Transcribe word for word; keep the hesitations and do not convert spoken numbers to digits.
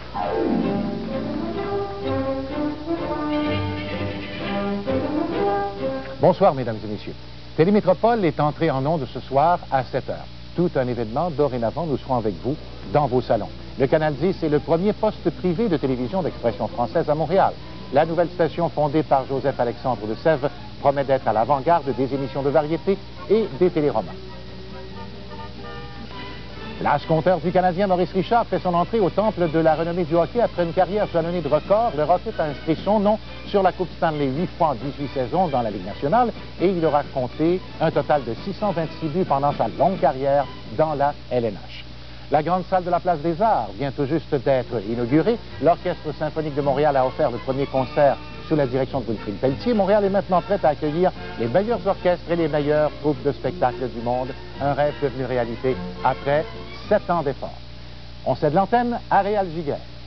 Bonsoir, mesdames et messieurs. Télémétropole est entrée en ondes ce soir à sept heures. Tout un événement, dorénavant, nous serons avec vous dans vos salons. Le Canal dix est le premier poste privé de télévision d'expression française à Montréal. La nouvelle station fondée par Joseph-Alexandre de Sèvres promet d'être à l'avant-garde des émissions de variété et des téléromans. L'âge compteur du Canadien Maurice Richard fait son entrée au temple de la renommée du hockey après une carrière jalonnée de records. Le Rocket a inscrit son nom sur la Coupe Stanley huit fois en dix-huit saisons dans la Ligue nationale et il aura compté un total de six cent vingt-six buts pendant sa longue carrière dans la L N H. La grande salle de la Place des Arts vient tout juste d'être inaugurée. L'Orchestre symphonique de Montréal a offert le premier concert sous la direction de Wilfrid Pelletier. Montréal est maintenant prête à accueillir les meilleurs orchestres et les meilleures troupes de spectacles du monde. Un rêve devenu réalité après sept ans d'efforts. On cède l'antenne à Réal Giguère.